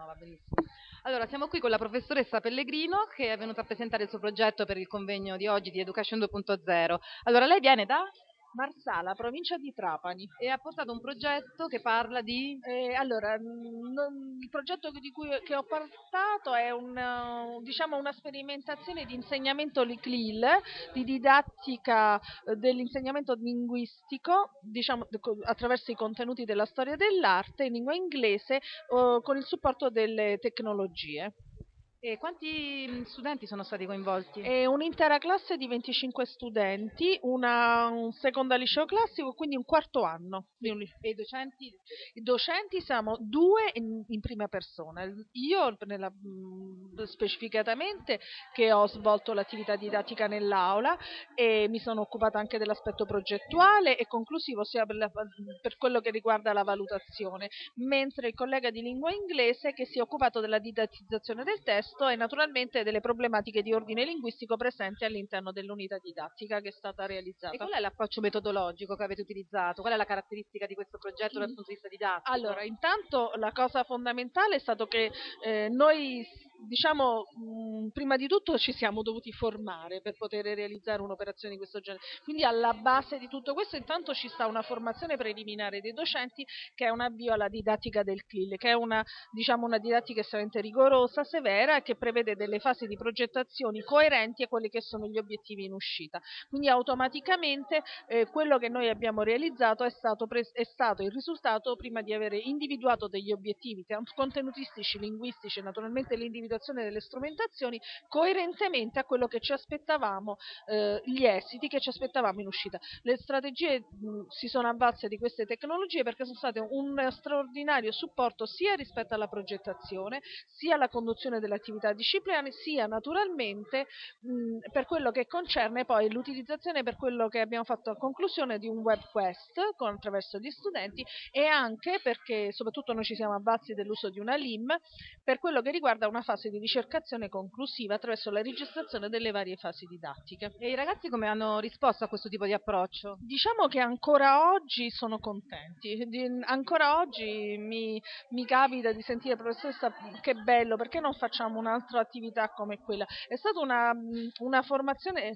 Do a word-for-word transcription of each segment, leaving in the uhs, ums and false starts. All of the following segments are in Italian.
va benissimo. Allora, siamo qui con la professoressa Pellegrino che è venuta a presentare il suo progetto per il convegno di oggi di Education due punto zero. Allora, lei viene da Marsala, provincia di Trapani. e ha portato un progetto che parla di... Eh, allora, mh, non- il progetto di cui che ho portato è un, eh, diciamo una sperimentazione di insegnamento L I C L I L, di didattica eh, dell'insegnamento linguistico, diciamo co- attraverso i contenuti della storia dell'arte in lingua inglese, eh, con il supporto delle tecnologie. E quanti mh, studenti sono stati coinvolti? È un'intera classe di venticinque studenti, una, un secondo liceo classico, quindi un quarto anno. di un li- E i docenti? I docenti siamo due in, in prima persona. Io nella, mh, specificatamente che ho svolto l'attività didattica nell'aula e mi sono occupata anche dell'aspetto progettuale e conclusivo sia per, la- per quello che riguarda la valutazione, mentre il collega di lingua inglese che si è occupato della didattizzazione del testo e naturalmente delle problematiche di ordine linguistico presenti all'interno dell'unità didattica che è stata E realizzata. qual è l'approccio metodologico che avete utilizzato? Qual è la caratteristica di questo progetto dal punto di vista didattico? Allora, intanto la cosa fondamentale è stato che eh, noi, diciamo, mh, prima di tutto ci siamo dovuti formare per poter realizzare un'operazione di questo genere. Quindi alla base di tutto questo intanto ci sta una formazione preliminare dei docenti che è un avvio alla didattica del C L I L, che è una, diciamo, una didattica estremamente rigorosa, severa e che prevede delle fasi di progettazione coerenti a quelli che sono gli obiettivi in uscita. Quindi automaticamente eh, quello che noi abbiamo realizzato è stato, pres- è stato il risultato prima di avere individuato degli obiettivi contenutistici, linguistici e naturalmente l'individuazione delle strumentazioni coerentemente a quello che ci aspettavamo, eh, gli esiti che ci aspettavamo in uscita. Le strategie mh, si sono avvalse di queste tecnologie perché sono state un straordinario supporto sia rispetto alla progettazione, sia alla conduzione delle attività disciplinari, sia naturalmente mh, per quello che concerne poi l'utilizzazione per quello che abbiamo fatto a conclusione di un web quest con, attraverso gli studenti e anche perché soprattutto noi ci siamo avvalsi dell'uso di una L I M per quello che riguarda una fase di ricercazione conclusiva attraverso la registrazione delle varie fasi didattiche. E i ragazzi come hanno risposto a questo tipo di approccio? Diciamo che ancora oggi sono contenti, di, ancora oggi mi, mi capita di sentire professoressa che bello, perché non facciamo un'altra attività come quella? È stata una, una formazione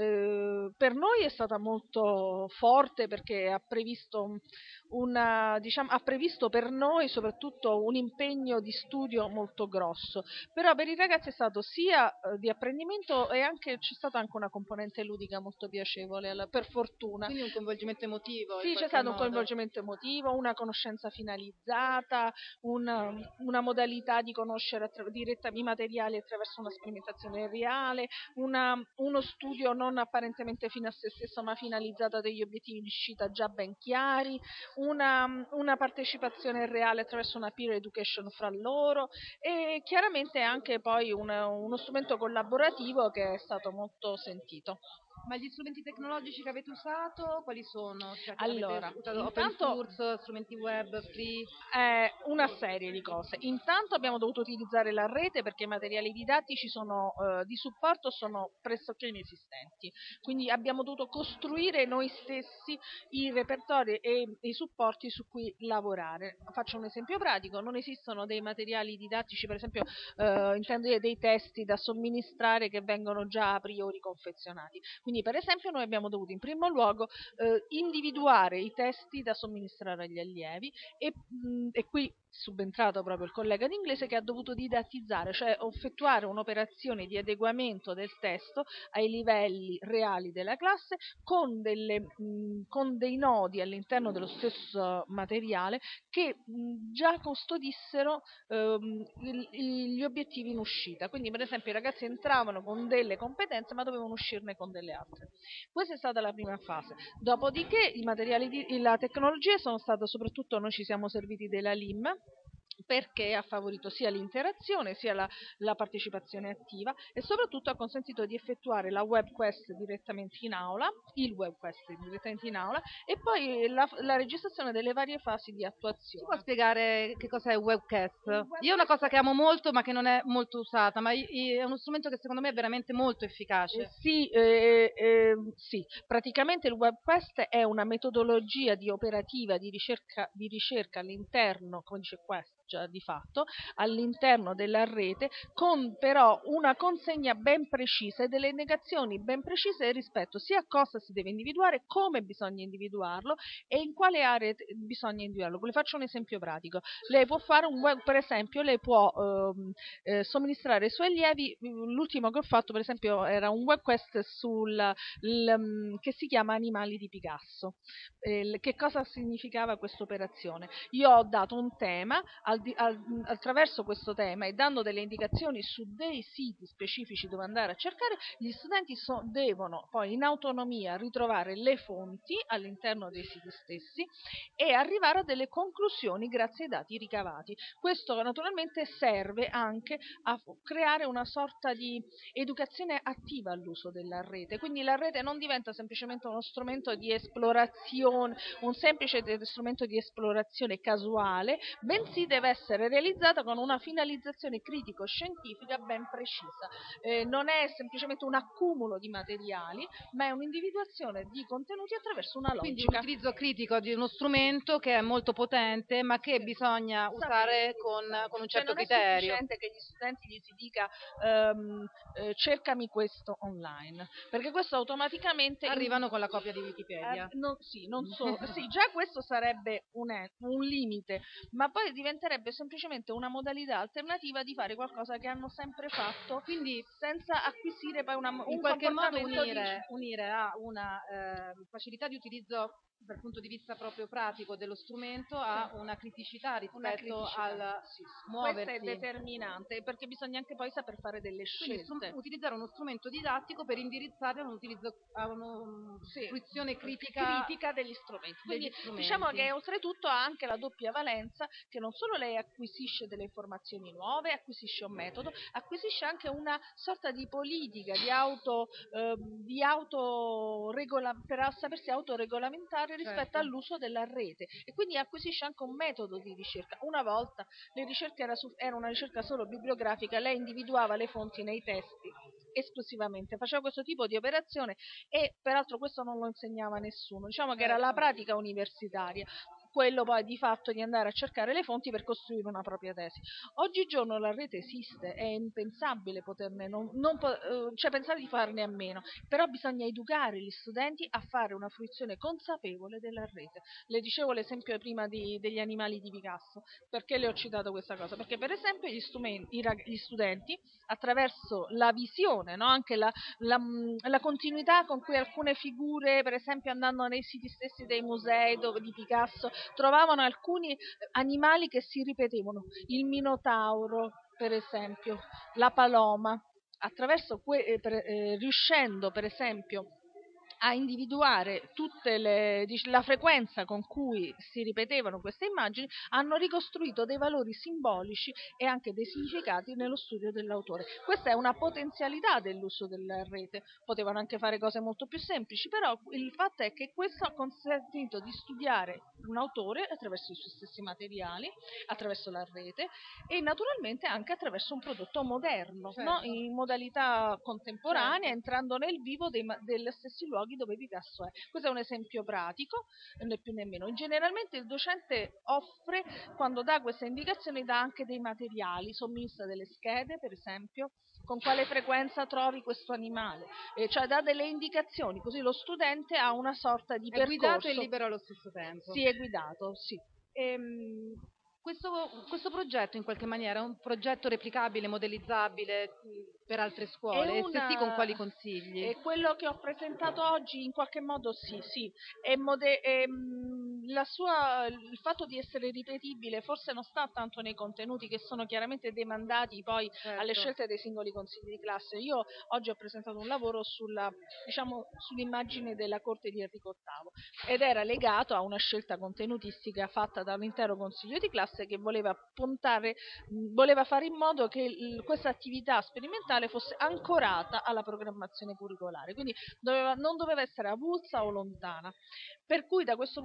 eh, per noi è stata molto forte perché ha previsto, una, diciamo, ha previsto per noi soprattutto un impegno di studio molto grosso, però per i ragazzi è stato sia eh, di apprendimento e anche c'è stata anche una componente ludica molto piacevole, alla- per fortuna. Quindi un coinvolgimento emotivo in Sì, c'è qualche stato un modo. coinvolgimento emotivo, una conoscenza finalizzata, una, una modalità di conoscere attra- diretta- i materiali attraverso una sperimentazione reale, una- uno studio non apparentemente fine a se stesso ma finalizzato a degli obiettivi di uscita già ben chiari, una, una partecipazione reale attraverso una peer education fra loro e chiaramente anche poi una- uno strumento collaborativo che è stato molto sentito. Ma gli strumenti tecnologici che avete usato, quali sono? Cioè, che avete Allora, usato open intanto source, strumenti web, free? eh, una serie di cose. Intanto abbiamo dovuto utilizzare la rete perché i materiali didattici sono, eh, di supporto sono pressoché inesistenti, quindi abbiamo dovuto costruire noi stessi i repertori e i supporti su cui lavorare. Faccio un esempio pratico, non esistono dei materiali didattici, per esempio eh, intendo dire dei testi da somministrare che vengono già a priori confezionati. Quindi per esempio noi abbiamo dovuto in primo luogo eh, individuare i testi da somministrare agli allievi e, mh, e qui subentrato proprio il collega d'inglese che ha dovuto didattizzare, cioè effettuare un'operazione di adeguamento del testo ai livelli reali della classe con, delle, mh, con dei nodi all'interno dello stesso materiale che mh, già custodissero ehm, il- il- gli obiettivi in uscita. Quindi per esempio i ragazzi entravano con delle competenze ma dovevano uscirne con delle altre. Questa è stata la prima fase. Dopodiché i materiali di, la tecnologia sono stata soprattutto, noi ci siamo serviti della L I M perché ha favorito sia l'interazione sia la, la partecipazione attiva e soprattutto ha consentito di effettuare la web quest direttamente in aula, il web quest direttamente in aula e poi la, la registrazione delle varie fasi di Ci può attuazione. spiegare che cos'è il webcast? Il web Io è una cosa quest che amo molto ma che non è molto usata, ma i- i- è uno strumento che secondo me è veramente molto Eh, efficace. sì, eh, eh, sì, praticamente il WebQuest è una metodologia di operativa di ricerca, di ricerca all'interno, come dice Quest, già di fatto all'interno della rete, con però una consegna ben precisa e delle indicazioni ben precise rispetto sia a cosa si deve individuare, come bisogna individuarlo e in quale aree bisogna individuarlo. Le faccio un esempio pratico. Lei può fare un web, per esempio, lei può ehm, eh, somministrare ai suoi allievi, l'ultimo che ho fatto per esempio era un web quest sul, l, che si chiama Animali di Picasso. Eh, che cosa significava questa operazione? Io ho dato un tema, al, al, attraverso questo tema e dando delle indicazioni su dei siti specifici dove andare a cercare, gli studenti so, devono poi in autonomia ritrovare le fonti all'interno dei siti stessi e arrivare a delle conclusioni grazie ai dati ricavati. Questo naturalmente serve anche a creare una sorta di educazione attiva all'uso della rete, quindi la rete non diventa semplicemente uno strumento di esplorazione, un semplice strumento di esplorazione casuale, bensì deve essere realizzata con una finalizzazione critico-scientifica ben precisa. Eh, non è semplicemente un accumulo di materiali, ma è un'individuazione di contenuti attraverso una logica. Quindi un utilizzo critico di uno strumento che è molto potente, ma che sì. bisogna Sapere, usare con, con un certo cioè non criterio. Non è sufficiente che gli studenti gli si dica ehm, eh, cercami questo online, perché questo automaticamente arrivano in... con la copia di Wikipedia. Eh, non, sì, non so, sì, già questo sarebbe un, un limite, ma poi diventerebbe semplicemente una modalità alternativa di fare qualcosa che hanno sempre fatto, quindi senza acquisire poi una, un in qualche modo unire, di... unire a una eh, facilità di utilizzo dal punto di vista proprio pratico dello strumento a sì. una criticità rispetto una criticità. al sì, sì. muoversi. Questo è determinante perché bisogna anche poi saper fare delle scelte. Quindi utilizzare uno strumento didattico per indirizzare a un utilizzo a una sì. fruizione critica, critica degli strumenti. Quindi degli strumenti. Diciamo che oltretutto ha anche la doppia valenza che non solo lei acquisisce delle informazioni nuove, acquisisce un metodo, acquisisce anche una sorta di politica di auto, eh, di auto regola, per sapersi autoregolamentare rispetto certo. all'uso della rete e quindi acquisisce anche un metodo di ricerca. Una volta le ricerche era, su, era una ricerca solo bibliografica, lei individuava le fonti nei testi esclusivamente, faceva questo tipo di operazione e peraltro questo non lo insegnava nessuno, diciamo che era la pratica universitaria, quello poi di fatto di andare a cercare le fonti per costruire una propria tesi. Oggigiorno la rete esiste, è impensabile poterne non, non cioè pensare di farne a meno, però bisogna educare gli studenti a fare una fruizione consapevole della rete. Le dicevo l'esempio prima di, degli animali di Picasso, perché le ho citato questa cosa? Perché per esempio gli, strumenti, gli studenti attraverso la visione, no? anche la, la, la continuità con cui alcune figure, per esempio andando nei siti stessi dei musei dove, di Picasso, trovavano alcuni animali che si ripetevano, il minotauro per esempio, la paloma, attraverso que- eh, per, eh, riuscendo per esempio a individuare tutte le, la frequenza con cui si ripetevano queste immagini, hanno ricostruito dei valori simbolici e anche dei significati nello studio dell'autore. Questa è una potenzialità dell'uso della rete, potevano anche fare cose molto più semplici, però il fatto è che questo ha consentito di studiare un autore attraverso i suoi stessi materiali, attraverso la rete e naturalmente anche attraverso un prodotto moderno, certo. no? in modalità contemporanea, certo. entrando nel vivo dei, degli stessi luoghi dove Picasso è. Questo è un esempio pratico, né più né meno. Generalmente il docente offre, quando dà queste indicazioni, dà anche dei materiali, somministra delle schede, per esempio, con quale frequenza trovi questo animale, eh, cioè dà delle indicazioni, così lo studente ha una sorta di è percorso. È guidato e libero allo stesso tempo. Sì, è guidato, sì. Ehm, questo, questo progetto in qualche maniera è un progetto replicabile, modellizzabile per altre scuole? Una... E se sì, con quali consigli? E quello che ho presentato oggi in qualche modo sì, sì. È mode... è, la sua... il fatto di essere ripetibile forse non sta tanto nei contenuti che sono chiaramente demandati poi certo. alle scelte dei singoli consigli di classe. Io oggi ho presentato un lavoro sulla, diciamo, sull'immagine della corte di Enrico ottavo ed era legato a una scelta contenutistica fatta da un intero consiglio di classe che voleva puntare, voleva fare in modo che questa attività sperimentale fosse ancorata alla programmazione curricolare, quindi doveva, non doveva essere avulsa o lontana. Per cui da questo punto di vista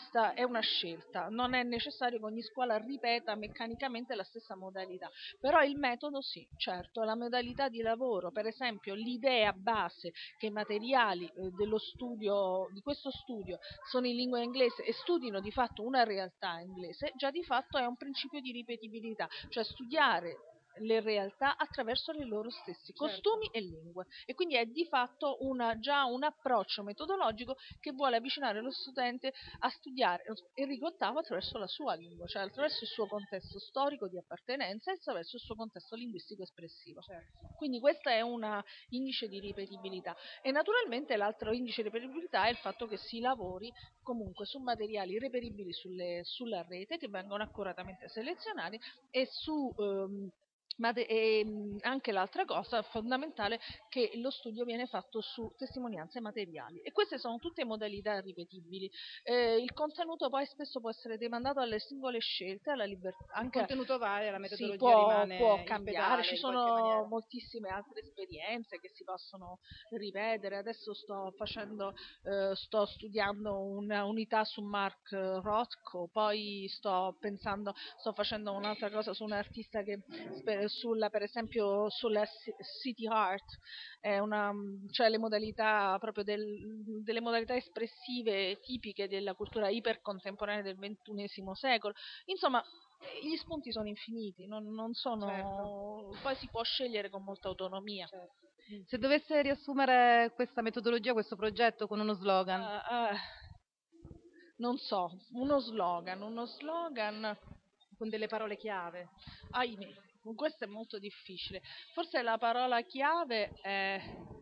vista è una scelta, non è necessario che ogni scuola ripeta meccanicamente la stessa modalità, però il metodo sì, certo, la modalità di lavoro, per esempio l'idea base che i materiali eh, dello studio, di questo studio sono in lingua inglese e studino di fatto una realtà inglese, già di fatto è un principio di ripetibilità, cioè studiare le realtà attraverso i loro stessi costumi Certo. e lingue, e quindi è di fatto una, già un approccio metodologico che vuole avvicinare lo studente a studiare Enrico ottavo attraverso la sua lingua, cioè attraverso il suo contesto storico di appartenenza e attraverso il suo contesto linguistico espressivo. Certo. Quindi questo è un indice di ripetibilità, e naturalmente l'altro indice di ripetibilità è il fatto che si lavori comunque su materiali reperibili sulle, sulla rete, che vengono accuratamente selezionati, e su ehm, ma de- e, mh, anche l'altra cosa fondamentale, che lo studio viene fatto su testimonianze materiali, e queste sono tutte modalità ripetibili. Eh, il contenuto poi spesso può essere demandato alle singole scelte, alla libertà, Il anche contenuto varia, la sì, metodologia può, può rimane in cambiare, ci pedale in qualche sono maniera. moltissime altre esperienze che si possono ripetere. Adesso sto facendo, eh, sto studiando una unità su Mark Rothko, poi sto pensando, sto facendo un'altra cosa su un artista che spe- sulla, per esempio sulla ci- city art, è una, cioè le modalità proprio del- delle modalità espressive tipiche della cultura ipercontemporanea del ventunesimo secolo. Insomma, gli spunti sono infiniti, non, non Certo. sono, poi si può scegliere con molta autonomia. Certo. Se dovesse riassumere questa metodologia, questo progetto con uno slogan, Ah, ah, non so, uno slogan, uno slogan, con delle parole chiave. ahimè, questo è molto difficile. Forse la parola chiave è,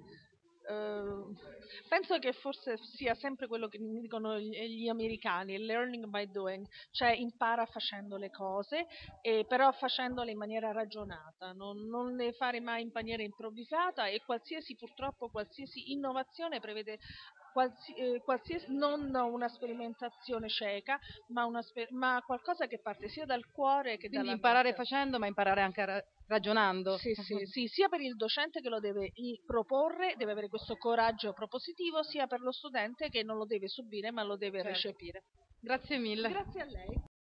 eh, penso che forse sia sempre quello che mi dicono gli, gli americani, learning by doing, cioè impara facendo le cose, e però facendole in maniera ragionata, non, non le fare mai in maniera improvvisata, e qualsiasi, purtroppo, qualsiasi innovazione prevede qualsi- eh, qualsiasi, non una sperimentazione cieca, ma, una sper- ma qualcosa che parte sia dal cuore che Quindi dalla imparare mente. facendo, ma imparare anche ra- ragionando. Sì, sì, sì, sia per il docente che lo deve i- proporre, deve avere questo coraggio propositivo, sia per lo studente che non lo deve subire ma lo deve Certo. recepire. Grazie mille. Grazie a lei.